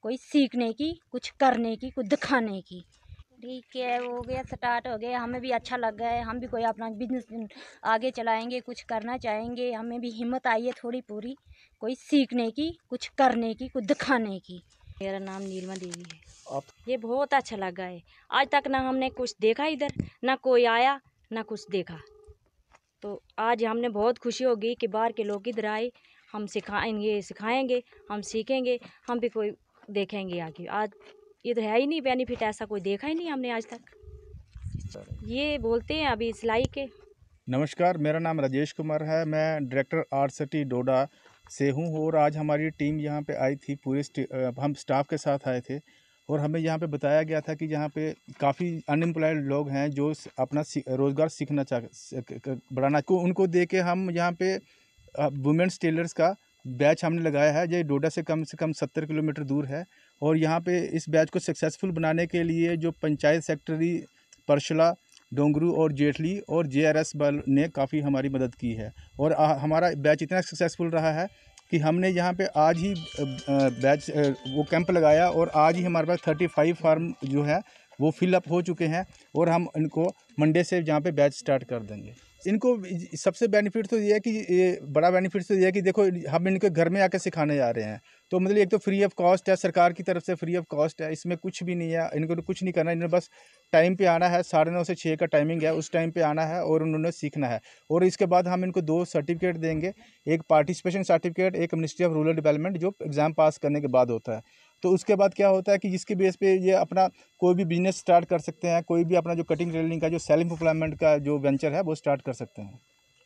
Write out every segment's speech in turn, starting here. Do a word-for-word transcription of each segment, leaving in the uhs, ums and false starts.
कोई सीखने की, कुछ करने की, कुछ दिखाने की। ठीक है, हो गया, स्टार्ट हो गया, हमें भी अच्छा लग गया है। हम भी कोई अपना बिजनेस आगे चलाएंगे, कुछ करना चाहेंगे। हमें भी हिम्मत आई है थोड़ी पूरी, कोई सीखने की, कुछ करने की, कुछ दिखाने की। मेरा नाम नीलमा देवी है। आप ये बहुत अच्छा लगा है। आज तक ना हमने कुछ देखा इधर, ना कोई आया, ना कुछ देखा। तो आज हमने बहुत खुशी होगी कि बाहर के लोग इधर आए, हम सिखाएंगे सिखाएंगे हम सीखेंगे, हम भी कोई देखेंगे आगे। आज इधर है ही नहीं बेनिफिट, ऐसा कोई देखा ही नहीं हमने आज तक। ये बोलते हैं अभी सिलाई के। नमस्कार, मेरा नाम राजेश कुमार है। मैं डायरेक्टर आर्ट सिटी डोडा से हूँ और आज हमारी टीम यहाँ पे आई थी। पूरे हम स्टाफ के साथ आए थे और हमें यहाँ पे बताया गया था कि यहाँ पे काफ़ी अनएम्प्लॉयड लोग हैं जो अपना रोज़गार सीखना चाह बढ़ाना को उनको दे के हम यहाँ पे वुमेन्स टेलर्स का बैच हमने लगाया है। ये डोडा से कम से कम सत्तर किलोमीटर दूर है और यहाँ पे इस बैच को सक्सेसफुल बनाने के लिए जो पंचायत सेक्रेटरी परशला, डोंगरू और जेठली और जेआरएस बल ने काफ़ी हमारी मदद की है। और आ, हमारा बैच इतना सक्सेसफुल रहा है कि हमने यहाँ पे आज ही बैच वो कैंप लगाया और आज ही हमारे पास पैंतीस फार्म जो है वो फिलअप हो चुके हैं और हम इनको मंडे से जहाँ पे बैच स्टार्ट कर देंगे। इनको सबसे बेनिफिट तो ये है कि ये बड़ा बेनिफिट तो ये है कि देखो हम इनके घर में आकर सिखाने जा रहे हैं, तो मतलब एक तो फ्री ऑफ कॉस्ट है, सरकार की तरफ से फ्री ऑफ कॉस्ट है। इसमें कुछ भी नहीं है, इनको तो कुछ नहीं करना, इन्होंने बस टाइम पे आना है। साढ़े नौ से छः का टाइमिंग है, उस टाइम पे आना है और उन्होंने सीखना है। और इसके बाद हम इनको दो सर्टिफिकेट देंगे, एक पार्टिसिपेशन सर्टिफिकेट, एक मिनिस्ट्री ऑफ रूरल डेवलपमेंट जो एग्ज़ाम पास करने के बाद होता है। तो उसके बाद क्या होता है कि जिसके बेस पे ये अपना कोई भी बिजनेस स्टार्ट कर सकते हैं, कोई भी अपना जो कटिंग टेलरिंग का जो सेल्फ एम्प्लॉयमेंट का जो वेंचर है वो स्टार्ट कर सकते हैं।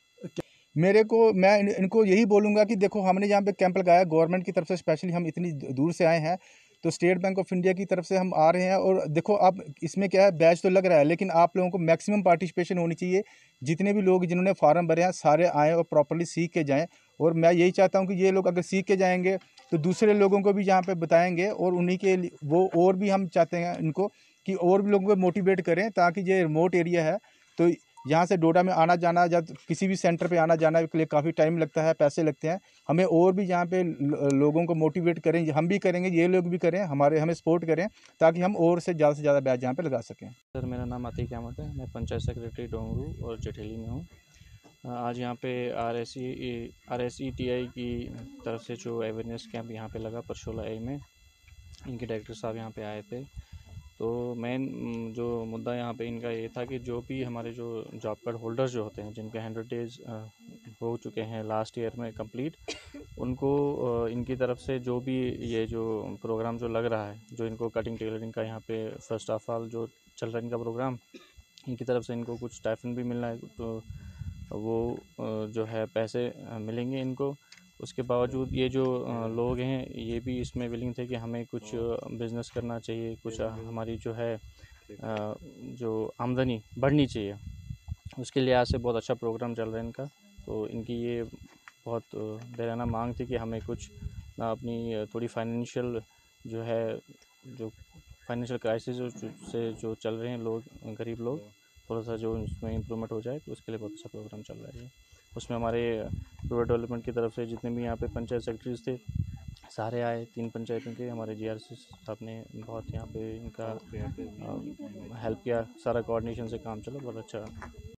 मेरे को मैं इन, इनको यही बोलूँगा कि देखो हमने यहाँ पे कैंप लगाया गवर्नमेंट की तरफ से, स्पेशली हम इतनी दूर से आए हैं, तो स्टेट बैंक ऑफ इंडिया की तरफ से हम आ रहे हैं। और देखो अब इसमें क्या है, बैच तो लग रहा है लेकिन आप लोगों को मैक्सिमम पार्टिसिपेशन होनी चाहिए। जितने भी लोग जिन्होंने फार्म भरे हैं सारे आएँ और प्रॉपर्ली सीख के जाएँ। और मैं यही चाहता हूँ कि ये लोग अगर सीख के जाएंगे तो दूसरे लोगों को भी यहाँ पे बताएंगे और उन्हीं के वो और भी हम चाहते हैं इनको कि और भी लोगों को मोटिवेट करें, ताकि ये रिमोट एरिया है तो यहाँ से डोडा में आना जाना, जब किसी भी सेंटर पे आना जाना के लिए काफ़ी टाइम लगता है, पैसे लगते हैं। हमें और भी यहाँ पे लोगों को मोटिवेट करें, हम भी करेंगे, ये लोग भी करें, हमारे हमें सपोर्ट करें ताकि हम और से ज़्यादा से ज़्यादा बैच यहाँ पे लगा सकें। सर, मेरा नाम अतीक अहमद है। मैं पंचायत सेक्रेटरी डोंगरू और जठेली में हूँ। आज यहाँ पे R S E R S E T I की तरफ से जो अवेयरनेस कैंप यहाँ पे लगा परशोला ए में, इनके डायरेक्टर साहब यहाँ पे आए थे। तो मेन जो मुद्दा यहाँ पे इनका ये था कि जो भी हमारे जो जॉब कार्ड होल्डर्स जो होते हैं, जिनके हंड्रेड डेज हो चुके हैं लास्ट ईयर में कंप्लीट, उनको इनकी तरफ से जो भी ये जो प्रोग्राम जो लग रहा है, जो इनको कटिंग टेलरिंग का यहाँ पे फर्स्ट ऑफ ऑल जो चल रहा है इनका प्रोग्राम, इनकी तरफ से इनको कुछ स्टाइपेंड भी मिलना है, तो वो जो है पैसे मिलेंगे इनको। उसके बावजूद ये जो लोग हैं ये भी इसमें विलिंग थे कि हमें कुछ बिज़नेस करना चाहिए, कुछ हमारी जो है जो आमदनी बढ़नी चाहिए, उसके लिहाज से बहुत अच्छा प्रोग्राम चल रहा है इनका। तो इनकी ये बहुत देराना मांग थी कि हमें कुछ ना अपनी थोड़ी फाइनेंशियल जो है जो फाइनेंशियल क्राइसिस से जो चल रहे हैं लोग, गरीब लोग, थोड़ा सा जो उसमें इम्प्रूवमेंट हो जाए, तो उसके लिए बहुत अच्छा प्रोग्राम चल रहा है। उसमें हमारे रूरल डेवलपमेंट की तरफ से जितने भी यहाँ पे पंचायत सेक्रेटरीज थे सारे आए, तीन पंचायतों के। हमारे जी आर सी साहब ने बहुत यहाँ पे इनका हेल्प किया, सारा कोऑर्डिनेशन से काम चला, बहुत अच्छा।